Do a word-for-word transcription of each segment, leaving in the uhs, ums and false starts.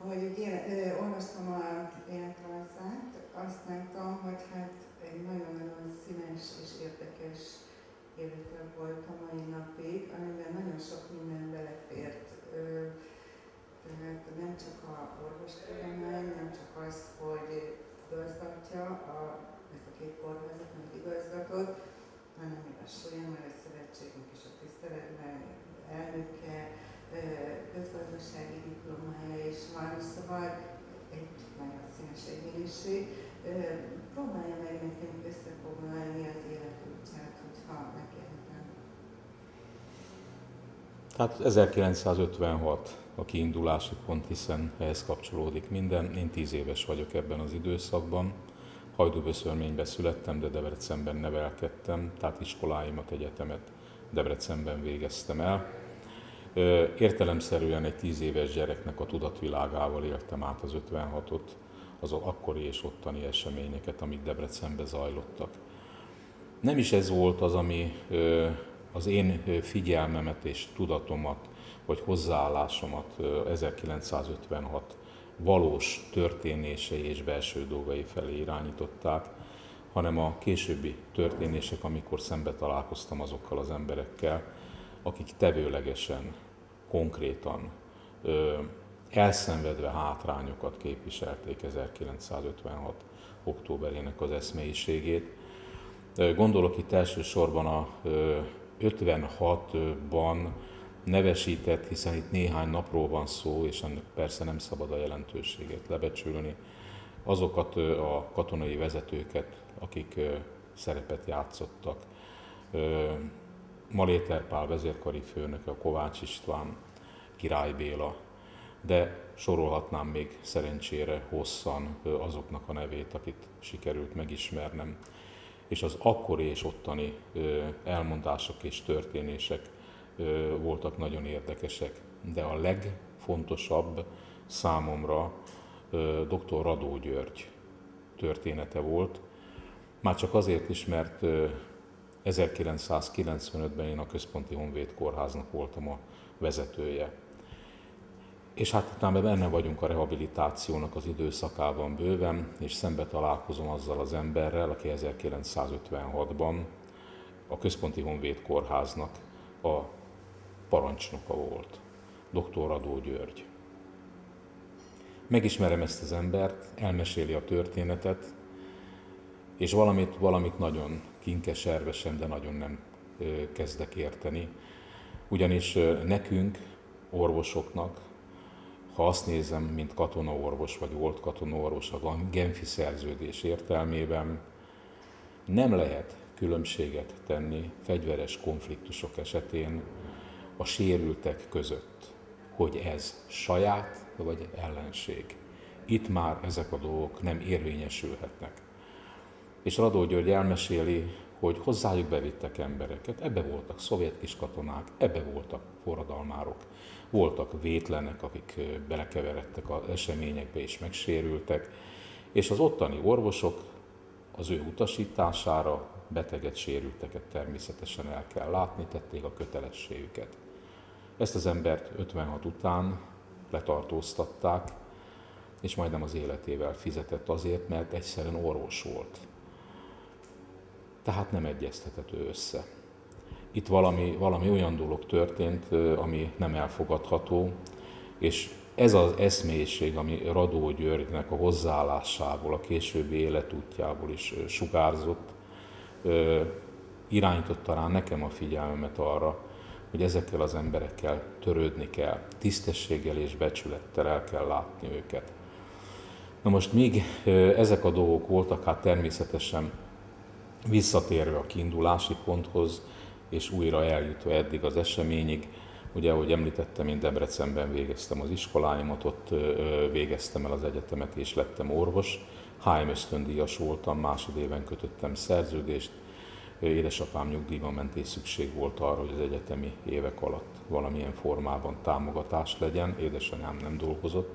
ahogy én olvastam a életrajzát, azt láttam, hogy hát egy nagyon-nagyon színes és érdekes élete volt a mai napig, amiben nagyon sok minden belefért. Tehát nem csak a orvostudomány, nem csak az, hogy igazgatja a, ezt a két kórházat, amit igazgatott, hanem még a Sólyomai Szövetségnek is a tiszteletben elnöke, közgazdasági diplomája is van, szóval egy nagyon színes egyéniség. Próbálja meg nekem összefoglalni az életútját, hogyha megkérhetem. Tehát ezerkilencszázötvenhat a kiindulási pont, hiszen ehhez kapcsolódik minden. Én tíz éves vagyok ebben az időszakban. Hajdúböszörményben születtem, de Debrecenben nevelkedtem, tehát iskoláimat, egyetemet Debrecenben végeztem el. Értelemszerűen egy tíz éves gyereknek a tudatvilágával éltem át az ötvenhatot, az akkori és ottani eseményeket, amik Debrecenben zajlottak. Nem is ez volt az, ami az én figyelmemet és tudatomat, vagy hozzáállásomat ezerkilencszázötvenhat valós történései és belső dolgai felé irányították, hanem a későbbi történések, amikor szembe találkoztam azokkal az emberekkel, akik tevőlegesen, konkrétan, elszenvedve hátrányokat képviselték ezerkilencszázötvenhat októberének az eszmeiségét. Gondolok itt elsősorban a ötvenhatban nevesített, hiszen itt néhány napról van szó, és ennek persze nem szabad a jelentőségét lebecsülni, azokat a katonai vezetőket, akik szerepet játszottak. Maléter Pál vezérkari főnöke, Kovács István, Király Béla, de sorolhatnám még szerencsére hosszan azoknak a nevét, akit sikerült megismernem. És az akkori és ottani elmondások és történések voltak nagyon érdekesek, de a legfontosabb számomra dr. Radó György története volt, már csak azért is, mert ezerkilencszázkilencvenötben én a Központi Honvéd Kórháznak voltam a vezetője. És hát itt már benne vagyunk a rehabilitációnak az időszakában bőven, és szembe találkozom azzal az emberrel, aki ezerkilencszázötvenhatban a Központi Honvéd Kórháznak a parancsnoka volt, dr. Radó György. Megismerem ezt az embert, elmeséli a történetet, és valamit, valamit nagyon kinkeservesen, de nagyon nem kezdek érteni. Ugyanis nekünk, orvosoknak, ha azt nézem, mint katonaorvos vagy volt katonaorvos a Genfi szerződés értelmében, nem lehet különbséget tenni fegyveres konfliktusok esetén a sérültek között, hogy ez saját vagy ellenség. Itt már ezek a dolgok nem érvényesülhetnek. És Radó György elmeséli, hogy hozzájuk bevittek embereket, ebbe voltak szovjet kiskatonák, ebbe voltak forradalmárok, voltak vétlenek, akik belekeveredtek az eseményekbe és megsérültek, és az ottani orvosok az ő utasítására beteget, sérülteket természetesen el kell látni, tették a kötelességüket. Ezt az embert ötvenhat után letartóztatták, és majdnem az életével fizetett azért, mert egyszerűen orvos volt. Tehát nem egyeztethető össze. Itt valami, valami olyan dolog történt, ami nem elfogadható, és ez az eszmélyiség, ami Radó Györgynek a hozzáállásából, a későbbi életútjából is sugárzott, irányította rá nekem a figyelmemet arra, hogy ezekkel az emberekkel törődni kell, tisztességgel és becsülettel el kell látni őket. Na most míg ezek a dolgok voltak, hát természetesen visszatérve a kiindulási ponthoz, és újra eljutva eddig az eseményig, ugye, ahogy említettem, én Debrecenben végeztem az iskoláimat, ott végeztem el az egyetemet és lettem orvos. há em ösztöndíjas voltam, másodéven kötöttem szerződést. Édesapám nyugdíjba ment és szükség volt arra, hogy az egyetemi évek alatt valamilyen formában támogatás legyen. Édesanyám nem dolgozott.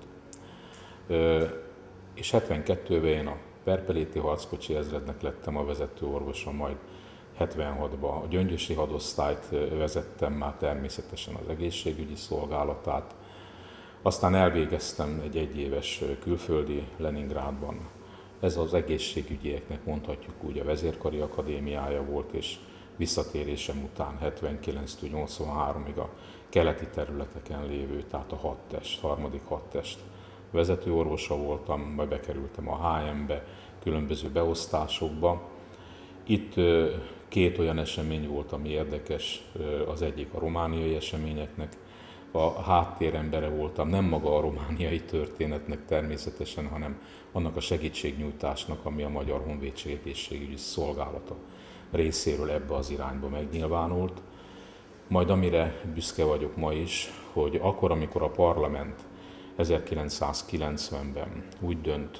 És hetvenkettőben én a Perpeléti harckocsi ezrednek lettem a vezető orvosa, majd hetvenhatban a Gyöngyösi hadosztályt vezettem, már természetesen az egészségügyi szolgálatát. Aztán elvégeztem egy egyéves külföldi Leningrádban. Ez az egészségügyieknek mondhatjuk úgy a vezérkari akadémiája volt, és visszatérésem után hetvenkilenctől nyolcvanháromig a keleti területeken lévő, tehát a hadtest, harmadik hadtest vezetőorvosa voltam, majd bekerültem a há em-be, különböző beosztásokba. Itt két olyan esemény volt, ami érdekes, az egyik a romániai eseményeknek a háttérembere voltam, nem maga a romániai történetnek természetesen, hanem annak a segítségnyújtásnak, ami a Magyar Honvédség egészségügyi szolgálata részéről ebbe az irányba megnyilvánult. Majd amire büszke vagyok ma is, hogy akkor, amikor a parlament ezerkilencszázkilencvenben úgy dönt,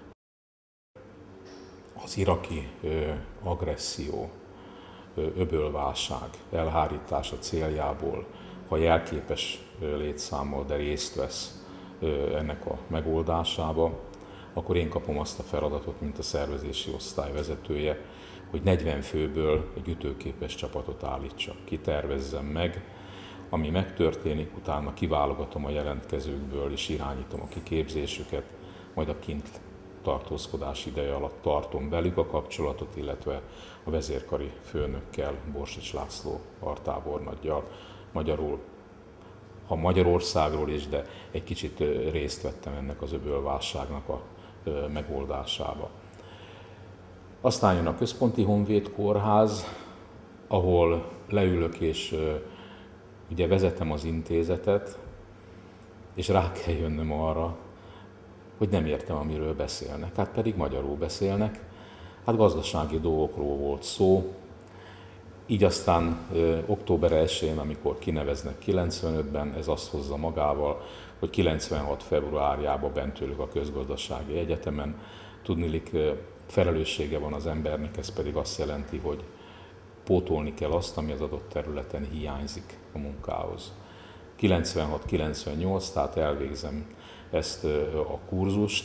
az iraki ö, agresszió, ö, öbölválság elhárítása céljából, ha jelképes létszámmal, de részt vesz ö, ennek a megoldásába, akkor én kapom azt a feladatot, mint a szervezési osztály vezetője, hogy negyven főből egy ütőképes csapatot állítsak, kitervezzem meg, ami megtörténik, utána kiválogatom a jelentkezőkből és irányítom a kiképzésüket, majd a kint tartózkodás ideje alatt tartom velük a kapcsolatot, illetve a vezérkari főnökkel, Borsics László artábornaggyal, magyarul, ha Magyarországról is, de egy kicsit részt vettem ennek az öbölválságnak a megoldásába. Aztán jön a Központi Honvéd Kórház, ahol leülök és ugye vezetem az intézetet, és rá kell jönnöm arra, hogy nem értem, amiről beszélnek. Hát pedig magyarul beszélnek. Hát gazdasági dolgokról volt szó. Így aztán ö, október elsején, amikor kineveznek kilencvenötben, ez azt hozza magával, hogy kilencvenhat februárjában bent ülök a Közgazdasági Egyetemen. Tudniillik, felelőssége van az embernek, ez pedig azt jelenti, hogy pótolni kell azt, ami az adott területen hiányzik a munkához. kilencvenhat kilencvennyolc, tehát elvégzem ezt a kurzust,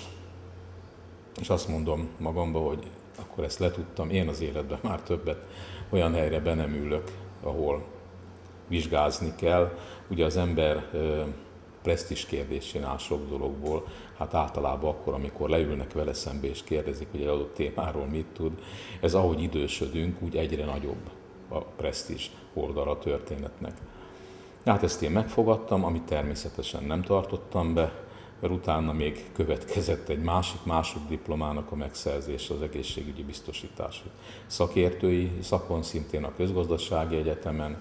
és azt mondom magamba, hogy akkor ezt letudtam, én az életben már többet olyan helyre be nem ülök, ahol vizsgázni kell. Ugye az ember presztízs kérdést csinál sok dologból, hát általában akkor, amikor leülnek vele szembe és kérdezik, hogy egy adott témáról mit tud, ez ahogy idősödünk, úgy egyre nagyobb a presztízs oldala a történetnek. Hát ezt én megfogadtam, amit természetesen nem tartottam be, mert utána még következett egy másik másoddiplomának a megszerzése, az egészségügyi biztosítási szakértői szakon, szintén a Közgazdasági Egyetemen.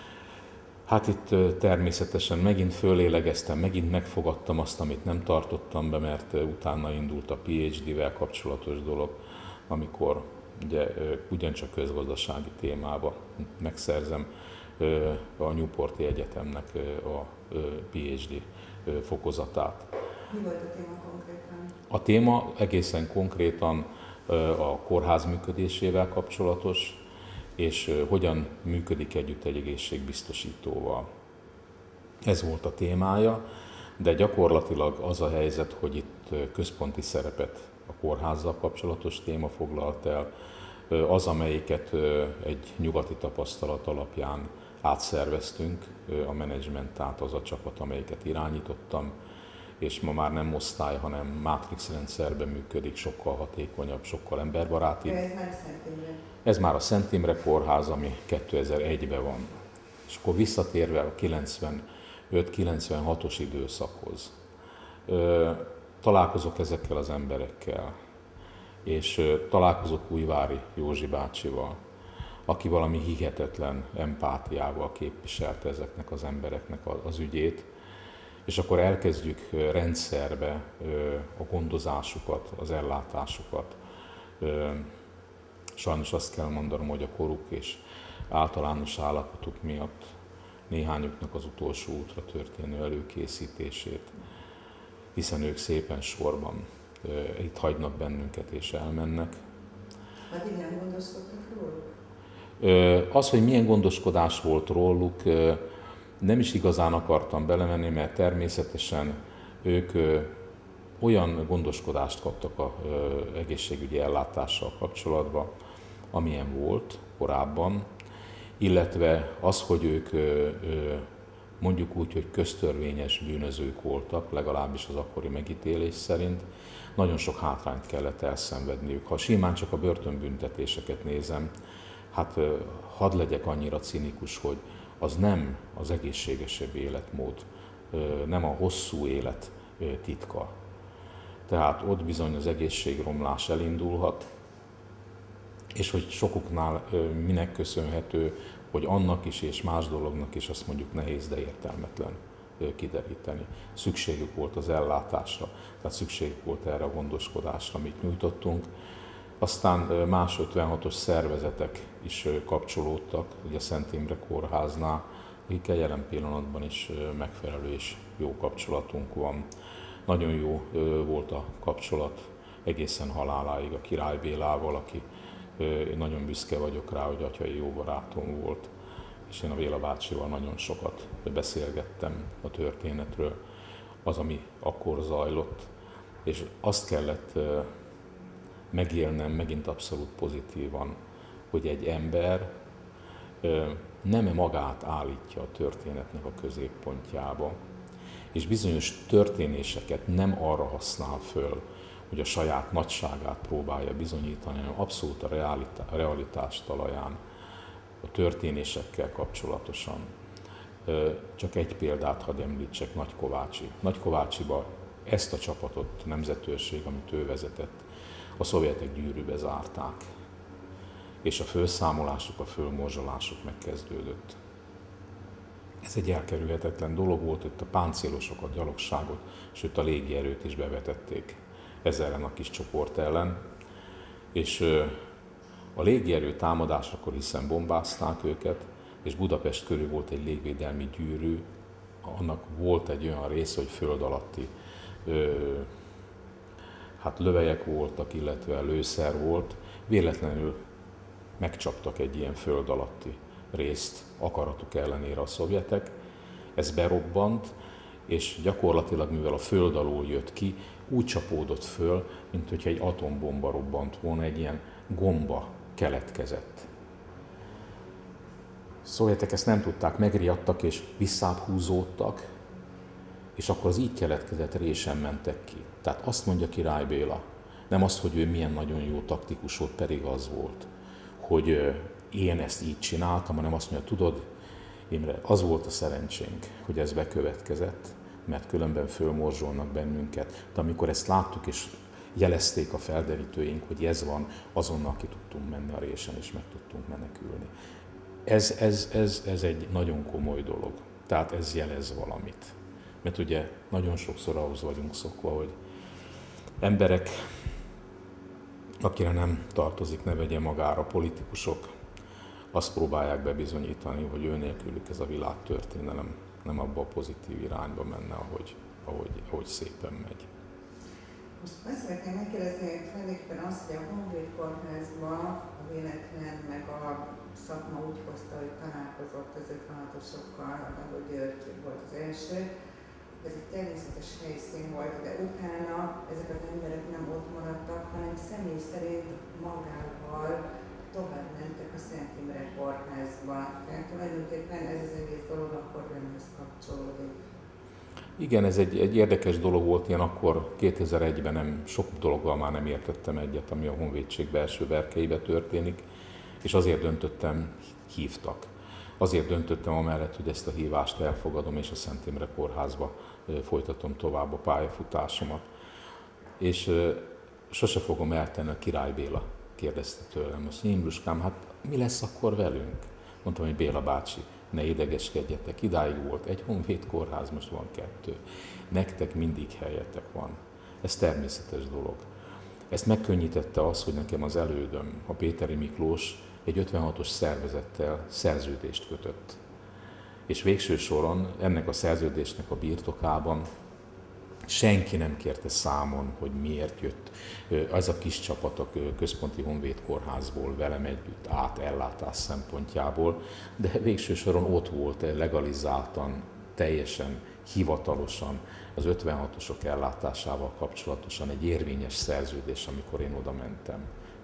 Hát itt természetesen megint fölélegeztem, megint megfogadtam azt, amit nem tartottam be, mert utána indult a pé há dé-vel kapcsolatos dolog, amikor ugye ugyancsak közgazdasági témába megszerzem a Newporti Egyetemnek a pé há dé fokozatát. Mi volt a téma konkrétan? A téma egészen konkrétan a kórház működésével kapcsolatos, és hogyan működik együtt egy egészségbiztosítóval. Ez volt a témája, de gyakorlatilag az a helyzet, hogy itt központi szerepet a kórházzal kapcsolatos téma foglalt el, az, amelyiket egy nyugati tapasztalat alapján átszerveztünk, a menedzsment, tehát az a csapat, amelyiket irányítottam, és ma már nem osztály, hanem mátrix rendszerben működik, sokkal hatékonyabb, sokkal emberbarátibb. Ez már Szent Imre. Ez már a Szent Imre Kórház, ami kétezer-egyben van. És akkor visszatérve a kilencvenöt kilencvenhatos időszakhoz, találkozok ezekkel az emberekkel, és találkozok Újvári Józsi bácsival, aki valami hihetetlen empátiával képviselte ezeknek az embereknek az ügyét, és akkor elkezdjük rendszerbe a gondozásukat, az ellátásukat. Sajnos azt kell mondanom, hogy a koruk és általános állapotuk miatt néhányuknak az utolsó útra történő előkészítését, hiszen ők szépen sorban itt hagynak bennünket és elmennek. Addig nem gondoskodtak róluk? Az, hogy milyen gondoskodás volt róluk, nem is igazán akartam belemenni, mert természetesen ők olyan gondoskodást kaptak az egészségügyi ellátással kapcsolatban, amilyen volt korábban, illetve az, hogy ők mondjuk úgy, hogy köztörvényes bűnözők voltak, legalábbis az akkori megítélés szerint, nagyon sok hátrányt kellett elszenvedniük. Ha simán csak a börtönbüntetéseket nézem, hát hadd legyek annyira cinikus, hogy az nem az egészségesebb életmód, nem a hosszú élet titka. Tehát ott bizony az egészségromlás elindulhat, és hogy sokuknál minek köszönhető, hogy annak is és más dolognak is azt mondjuk nehéz, de értelmetlen kideríteni. Szükségük volt az ellátásra, tehát szükségük volt erre a gondoskodásra, amit nyújtottunk. Aztán más ötvenhatos szervezetek is kapcsolódtak, ugye a Szent Imre Kórháznál, akikkel jelen pillanatban is megfelelő és jó kapcsolatunk van. Nagyon jó volt a kapcsolat egészen haláláig a Király Bélával, aki én nagyon büszke vagyok rá, hogy atyai jó barátom volt, és én a Béla bácsival nagyon sokat beszélgettem a történetről, az, ami akkor zajlott, és azt kellett megélnem megint abszolút pozitívan, hogy egy ember nem magát állítja a történetnek a középpontjába, és bizonyos történéseket nem arra használ föl, hogy a saját nagyságát próbálja bizonyítani, hanem abszolút a realitás talaján, a történésekkel kapcsolatosan. Csak egy példát hadd említsek, Nagykovácsi. Nagykovácsiba ezt a csapatot, nemzetőrség, amit ő vezetett, a szovjetek gyűrűbe zárták, és a felszámolásuk, a fölmorzsolásuk megkezdődött. Ez egy elkerülhetetlen dolog volt, itt a páncélosokat, gyalogságot, sőt a légierőt is bevetették ez ellen a kis csoport ellen, és a légierő támadásakor hiszen bombázták őket, és Budapest körül volt egy légvédelmi gyűrű, annak volt egy olyan része, hogy föld alatti ö, hát lövelyek voltak, illetve lőszer volt, véletlenül megcsaptak egy ilyen föld alatti részt akaratuk ellenére a szovjetek, ez berobbant, és gyakorlatilag, mivel a föld alól jött ki, úgy csapódott föl, mint hogyha egy atombomba robbant volna, egy ilyen gomba keletkezett. A szovjetek ezt nem tudták, megriadtak és visszább húzódtak, és akkor az így keletkezett résen mentek ki. Tehát azt mondja Király Béla, nem azt, hogy ő milyen nagyon jó taktikus volt, pedig az volt, hogy én ezt így csináltam, hanem azt mondja, tudod, Imre, az volt a szerencsénk, hogy ez bekövetkezett, mert különben fölmorzsolnak bennünket. De amikor ezt láttuk, és jelezték a felderítőink, hogy ez van, azonnal ki tudtunk menni a résen, és meg tudtunk menekülni. Ez, ez, ez, ez egy nagyon komoly dolog. Tehát ez jelez valamit. Mert ugye nagyon sokszor ahhoz vagyunk szokva, hogy emberek, akire nem tartozik, ne vegye magára, politikusok, azt próbálják bebizonyítani, hogy ő nélkülük ez a világtörténelem nem abba a pozitív irányba menne, ahogy, ahogy, ahogy szépen megy. Most azt szeretném megkérdezni, hogy tulajdonképpen azt, hogy a Honvéd Kórházban a véletlen meg a szakma úgy hozta, hogy találkozott az ötvenhatosokkal, ahogy György volt az első. Ez egy természetes helyszín volt, de utána ezek az emberek nem ott maradtak, hanem személy szerint magával tovább mentek a Szent Imre Kórházba. Tehát tulajdonképpen ez az egész dolog akkor önhöz kapcsolódik. Igen, ez egy, egy érdekes dolog volt, ilyen akkor kétezer-egyben nem, sok dologgal már nem értettem egyet, ami a Honvédség belső berkeibe történik, és azért döntöttem, hívtak. Azért döntöttem amellett, hogy ezt a hívást elfogadom, és a Szent Imre Kórházba folytatom tovább a pályafutásomat. És sose fogom eltenni, a Király Béla kérdezte tőlem, azt mondja, Imruskám, hát mi lesz akkor velünk? Mondtam, hogy Béla bácsi, ne idegeskedjetek, idáig volt egy Honvéd Kórház, most van kettő. Nektek mindig helyetek van. Ez természetes dolog. Ezt megkönnyítette az, hogy nekem az elődöm, a Péteri Miklós, egy ötvenhatos szervezettel szerződést kötött. És végső soron ennek a szerződésnek a birtokában senki nem kérte számon, hogy miért jött az a kis csapat a Központi Honvéd Kórházból velem együtt át ellátás szempontjából, de végső soron ott volt legalizáltan, teljesen hivatalosan az ötvenhatosok ellátásával kapcsolatosan egy érvényes szerződés, amikor én oda mentem.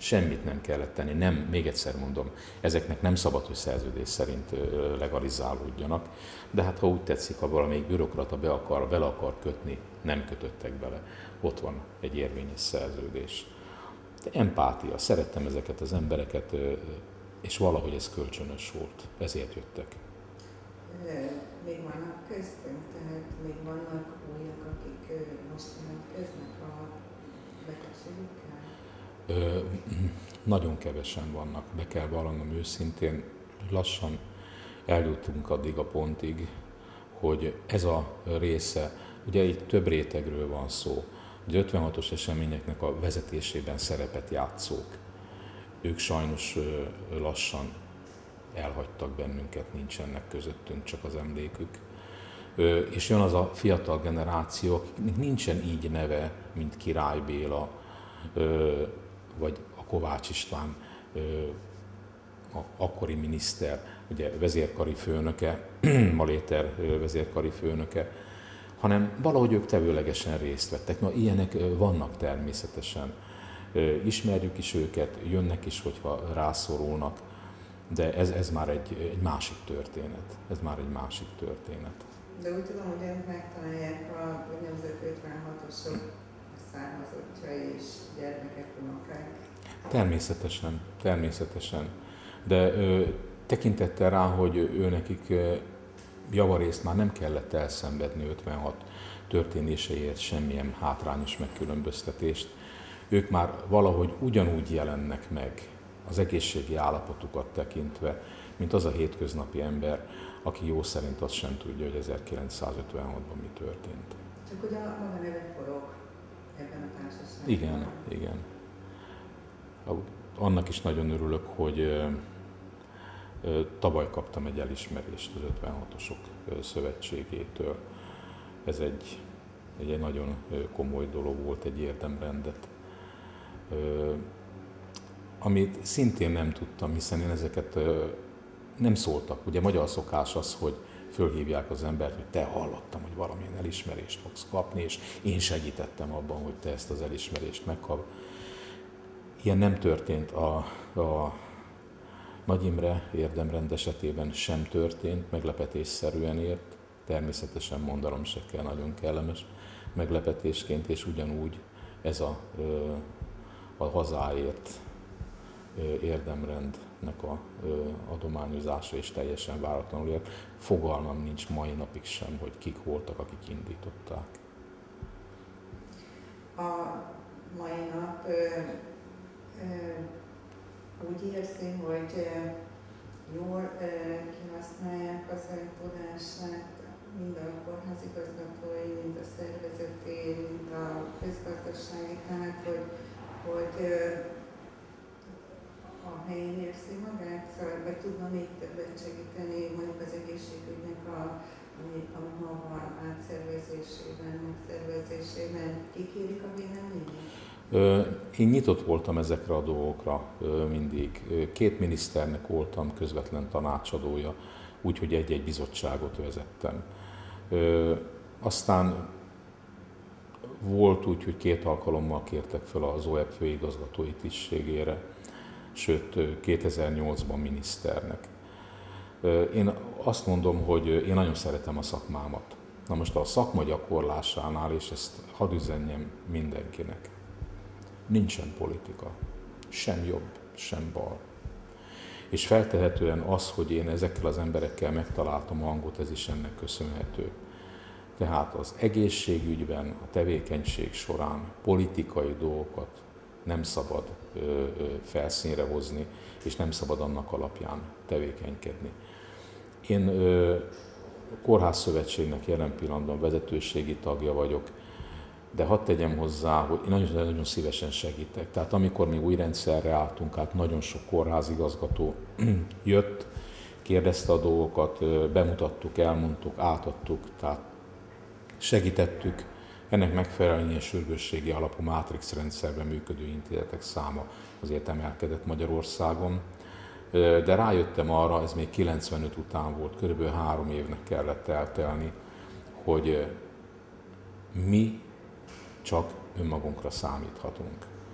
Semmit nem kellett tenni, nem, még egyszer mondom, ezeknek nem szabad, hogy szerződés szerint legalizálódjanak, de hát ha úgy tetszik, ha valamelyik bürokrata be akar, bele akar kötni, nem kötöttek bele. Ott van egy érvényes szerződés. De empátia, szerettem ezeket az embereket, és valahogy ez kölcsönös volt, ezért jöttek. Még vannak köztünk, tehát még vannak újak, akik most jelentkeznek a betegségükkel? Nagyon kevesen vannak, be kell vallanom őszintén, lassan eljutunk addig a pontig, hogy ez a része, ugye itt több rétegről van szó, hogy ötvenhatos eseményeknek a vezetésében szerepet játszók, ők sajnos lassan elhagytak bennünket, nincsenek közöttünk, csak az emlékük. És jön az a fiatal generáció, akiknek nincsen így neve, mint Király Béla, vagy a Kovács István, a akkori miniszter, ugye vezérkari főnöke, Maléter vezérkari főnöke, hanem valahogy ők tevőlegesen részt vettek. Na, ilyenek vannak természetesen. Ismerjük is őket, jönnek is, hogyha rászorulnak, de ez, ez már egy, egy másik történet. Ez már egy másik történet. De úgy tudom, hogy önök megtalálják a úgynevezett ötvenhatosok származottjai és gyermekek, unokák. Természetesen, természetesen. De ö, tekintettel rá, hogy ő nekik ö, javarészt már nem kellett elszenvedni ötvenhat történéseiért semmilyen hátrányos megkülönböztetést, ők már valahogy ugyanúgy jelennek meg az egészségi állapotukat tekintve, mint az a hétköznapi ember, aki jó szerint azt sem tudja, hogy ezerkilencszázötvenhatban mi történt. Csak ugye a maga neve forog ebben a társaságban. Igen, igen. Annak is nagyon örülök, hogy tavaly kaptam egy elismerést az ötvenhatosok szövetségétől. Ez egy, egy nagyon komoly dolog volt, egy érdemrendet. Amit szintén nem tudtam, hiszen én ezeket nem szóltak. Ugye magyar szokás az, hogy fölhívják az embert, hogy te hallottam, hogy valamilyen elismerést fogsz kapni, és én segítettem abban, hogy te ezt az elismerést megkap. Ilyen nem történt. A, a Nagy Imre érdemrend esetében sem történt, meglepetésszerűen ért. Természetesen mondanom se kell, nagyon kellemes meglepetésként, és ugyanúgy ez a, a hazáért érdemrendnek a adományozása is teljesen váratlanul ért. Fogalmam nincs mai napig sem, hogy kik voltak, akik indították. A mai nap ö, ö, úgy érzi, hogy ö, jól ö, kihasználják az ön tudását, mind a kórházigazgatói, mind a szervezeti, mind a közgazdasági, tehát hogy, hogy ö, a helyén érzi magát, szóval, vagy tudna még többet segíteni mondjuk az egészségügynek a, ami, ami ma van átszervezésében, megszervezésében. Kikérik a véleményét? Én nyitott voltam ezekre a dolgokra mindig. Két miniszternek voltam közvetlen tanácsadója, úgyhogy egy-egy bizottságot vezettem. Aztán volt úgy, hogy két alkalommal kértek fel az o e pé főigazgatói tisztségére, sőt kétezer-nyolcban miniszternek. Én azt mondom, hogy én nagyon szeretem a szakmámat. Na most a szakma gyakorlásánál, és ezt hadd üzenjem mindenkinek, nincsen politika. Sem jobb, sem bal. És feltehetően az, hogy én ezekkel az emberekkel megtaláltam a hangot, ez is ennek köszönhető. Tehát az egészségügyben, a tevékenység során politikai dolgokat nem szabad ö, ö, felszínre hozni, és nem szabad annak alapján tevékenykedni. Én ö, Kórházszövetségnek jelen pillanatban vezetőségi tagja vagyok, de hadd tegyem hozzá, hogy én nagyon, nagyon szívesen segítek. Tehát amikor mi új rendszerre álltunk át, nagyon sok kórházigazgató jött, kérdezte a dolgokat, bemutattuk, elmondtuk, átadtuk, tehát segítettük. Ennek megfelelően ilyen sürgősségi alapú mátrix rendszerben működő intézetek száma azért emelkedett Magyarországon. De rájöttem arra, ez még kilencvenöt után volt, körülbelül három évnek kellett eltelni, hogy mi csak önmagunkra számíthatunk.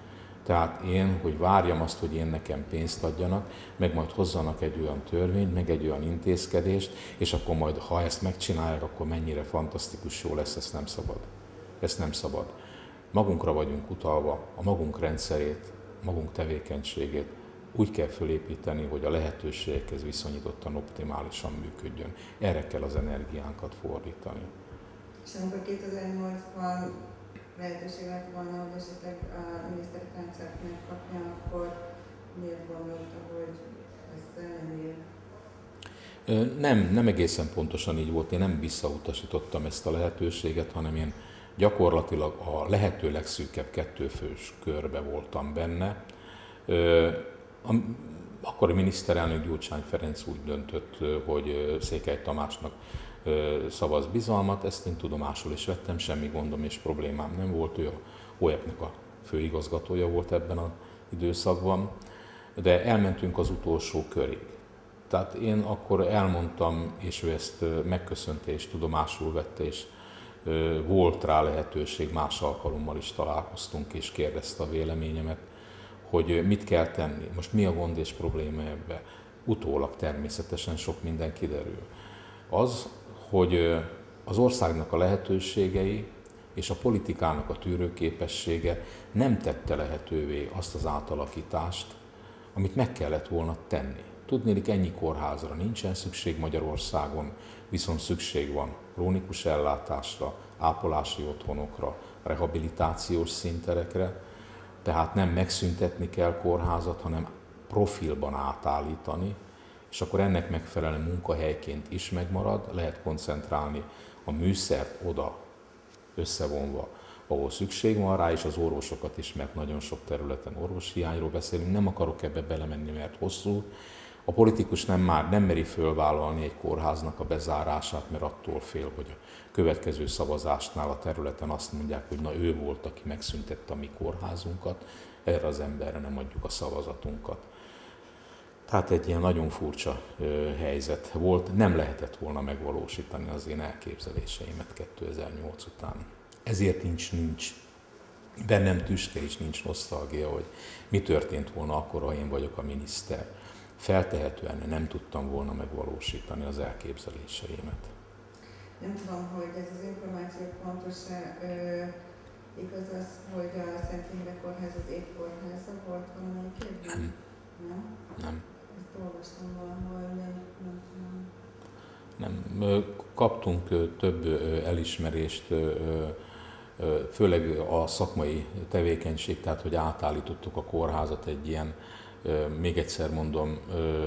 Tehát én, hogy várjam azt, hogy én nekem pénzt adjanak, meg majd hozzanak egy olyan törvényt, meg egy olyan intézkedést, és akkor majd, ha ezt megcsinálják, akkor mennyire fantasztikus jó lesz, ezt nem szabad. Ezt nem szabad. Magunkra vagyunk utalva, a magunk rendszerét, magunk tevékenységét úgy kell fölépíteni, hogy a lehetőségekhez viszonyítottan optimálisan működjön. Erre kell az energiánkat fordítani. És amikor kétezer-nyolcban lehetőség lett volna, hogy esetleg a miniszteri rendszert megkapja, akkor miért gondolta, hogy ez ellenére? Nem, nem egészen pontosan így volt. Én nem visszautasítottam ezt a lehetőséget, hanem én gyakorlatilag a lehető legszűkebb kettőfős körbe voltam benne. Akkor a miniszterelnök Gyurcsány Ferenc úgy döntött, hogy Székely Tamásnak szavaz bizalmat, ezt én tudomásul is vettem, semmi gondom és problémám nem volt, ő a o e pé-nek a főigazgatója volt ebben az időszakban, de elmentünk az utolsó körig. Tehát én akkor elmondtam, és ő ezt megköszönte és tudomásul vette, és volt rá lehetőség, más alkalommal is találkoztunk és kérdezte a véleményemet, hogy mit kell tenni. Most mi a gond és probléma ebben? Utólag természetesen sok minden kiderül. Az, hogy az országnak a lehetőségei és a politikának a tűrőképessége nem tette lehetővé azt az átalakítást, amit meg kellett volna tenni. Tudnélik, ennyi kórházra nincsen szükség Magyarországon, viszont szükség van krónikus ellátásra, ápolási otthonokra, rehabilitációs színterekre, tehát nem megszüntetni kell kórházat, hanem profilban átállítani, és akkor ennek megfelelően munkahelyként is megmarad, lehet koncentrálni a műszert oda összevonva, ahol szükség van rá, és az orvosokat is, mert nagyon sok területen orvoshiányról beszélünk, nem akarok ebbe belemenni, mert hosszú. A politikus nem már nem meri fölvállalni egy kórháznak a bezárását, mert attól fél, hogy a következő szavazásnál a területen azt mondják, hogy na ő volt, aki megszüntette a mi kórházunkat, erre az emberre nem adjuk a szavazatunkat. Tehát egy ilyen nagyon furcsa ö, helyzet volt, nem lehetett volna megvalósítani az én elképzeléseimet kétezer-nyolc után. Ezért nincs, nincs bennem tüske és nincs nosztalgia, hogy mi történt volna akkor, ha én vagyok a miniszter. Feltehetően nem tudtam volna megvalósítani az elképzeléseimet. Nem tudom, hogy ez az információ pontos-e. Igaz az, hogy a Szent Imre Kórház az épp kórháza volt valamelyik évben? Nem. Nem? Nem. Ezt olvastam valahol, nem, nem tudom. Nem. Kaptunk több elismerést, főleg a szakmai tevékenység, tehát hogy átállítottuk a kórházat egy ilyen, még egyszer mondom,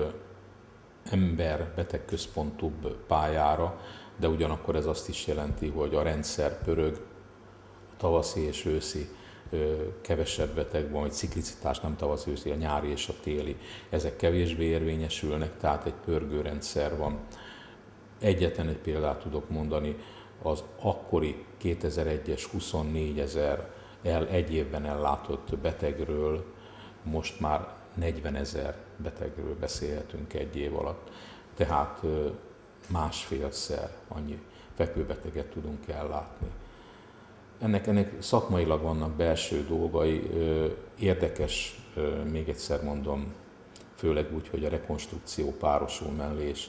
ember-betegközpontúbb pályára, de ugyanakkor ez azt is jelenti, hogy a rendszer pörög, a tavaszi és őszi kevesebb beteg van, vagy ciklicitás, nem tavaszi, őszi, a nyári és a téli, ezek kevésbé érvényesülnek, tehát egy pörgő rendszer van. Egyetlen egy példát tudok mondani, az akkori kétezer-egyes huszonnégy ezer el, egy évben ellátott betegről, most már negyven ezer betegről beszélhetünk egy év alatt. Tehát másfélszer annyi fekvőbeteget tudunk ellátni. Ennek, ennek szakmailag vannak belső dolgai, érdekes, még egyszer mondom, főleg úgy, hogy a rekonstrukció párosul mellé, és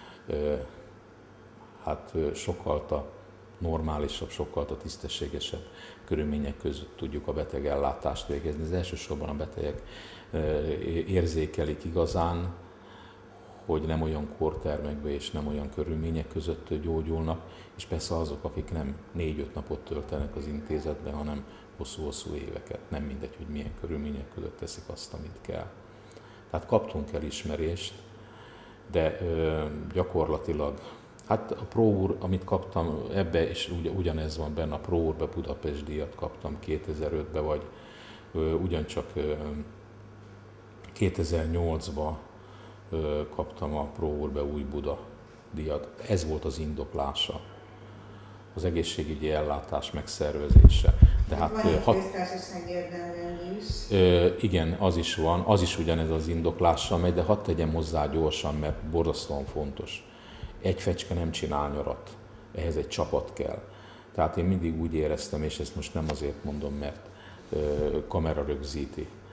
hát sokkal normálisabb, sokkal tisztességesebb körülmények között tudjuk a betegellátást végezni. Az elsősorban a betegek érzékelik igazán, hogy nem olyan kortermekbe és nem olyan körülmények között gyógyulnak, és persze azok, akik nem négy-öt napot töltenek az intézetben, hanem hosszú-hosszú éveket. Nem mindegy, hogy milyen körülmények között teszik azt, amit kell. Tehát kaptunk elismerést, de ö, gyakorlatilag, hát a Pro Úr, amit kaptam, ebbe is ugy, ugyanez van benne, a Pro Úrbe Budapest díjat kaptam kétezer-ötben, vagy ö, ugyancsak ö, kétezer-nyolcban ö, kaptam a Pro Úrbe Új Buda díjat. Ez volt az indoklása, az egészségügyi ellátás megszervezése. Tehát van egy hat... köztársaság érdemben is. Ö, igen, az is van, az is ugyanez az indoklással megy, de hadd tegyem hozzá gyorsan, mert borzasztóan fontos. Egy fecske nem csinál nyarat, ehhez egy csapat kell. Tehát én mindig úgy éreztem, és ezt most nem azért mondom, mert ö, kamera rögzíti,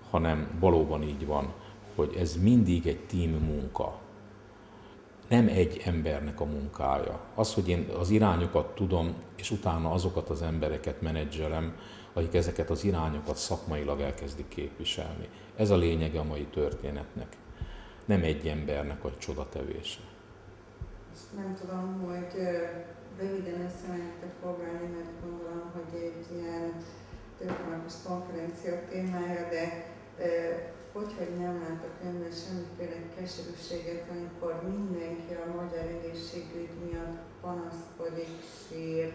hanem valóban így van, hogy ez mindig egy team munka. Nem egy embernek a munkája. Az, hogy én az irányokat tudom, és utána azokat az embereket menedzselem, akik ezeket az irányokat szakmailag elkezdik képviselni. Ez a lényege a mai történetnek. Nem egy embernek a csodatevése. Ezt nem tudom, hogy röviden össze lehetett foglalni, mert gondolom, hogy egy ilyen többnapos konferencia témája, de hogy, hogy nem lát a könyvben semmiféle keserűséget, amikor mindenki a magyar egészségügy miatt panaszkodik, sír,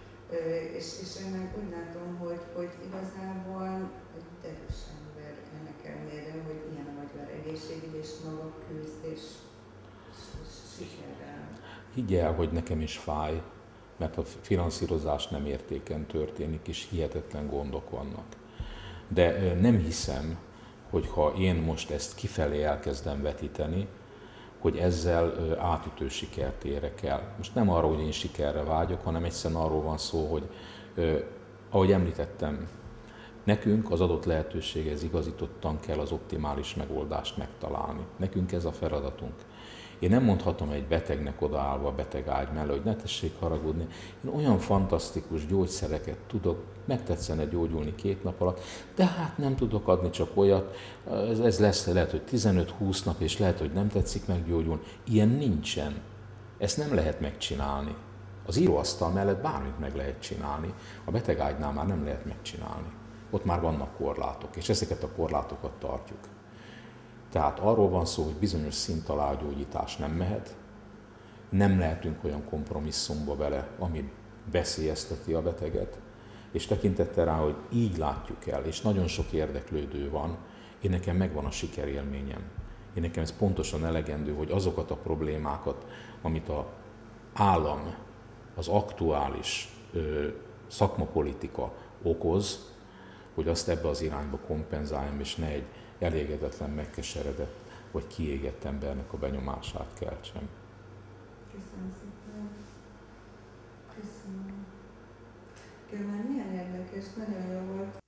és, és én meg úgy látom, hogy, hogy igazából egy erős ember ennek ellenére, hogy ilyen a magyar egészségügy, és maga küzd, és, és, és sikerrel. Higgyel, hogy nekem is fáj, mert a finanszírozás nem értéken történik, és hihetetlen gondok vannak. De nem hiszem, hogy ha én most ezt kifelé elkezdem vetíteni, hogy ezzel átütő sikert érek el. Most nem arról, hogy én sikerre vágyok, hanem egyszerűen arról van szó, hogy ahogy említettem, nekünk az adott lehetőséghez igazítottan kell az optimális megoldást megtalálni. Nekünk ez a feladatunk. Én nem mondhatom egy betegnek odaállva a beteg ágy mellé, hogy ne tessék haragudni. Én olyan fantasztikus gyógyszereket tudok, megtetszene gyógyulni két nap alatt, de hát nem tudok adni csak olyat, ez, ez lesz, lehet, hogy tizenöt-húsz nap, és lehet, hogy nem tetszik meggyógyulni. Ilyen nincsen. Ezt nem lehet megcsinálni. Az íróasztal mellett bármit meg lehet csinálni, a betegágynál már nem lehet megcsinálni. Ott már vannak korlátok, és ezeket a korlátokat tartjuk. Tehát arról van szó, hogy bizonyos szint alá a gyógyítás nem mehet, nem lehetünk olyan kompromisszumba vele, ami veszélyezteti a beteget, és tekintettel rá, hogy így látjuk el, és nagyon sok érdeklődő van, én nekem megvan a sikerélményem. Én nekem ez pontosan elegendő, hogy azokat a problémákat, amit az állam, az aktuális ö, szakmapolitika okoz, hogy azt ebbe az irányba kompenzáljam, és ne egy elégedetlen, megkeseredett vagy kiégett embernek a benyomását keltsem. Köszönöm szépen. Köszönöm. Különben milyen érdekes, nagyon jó volt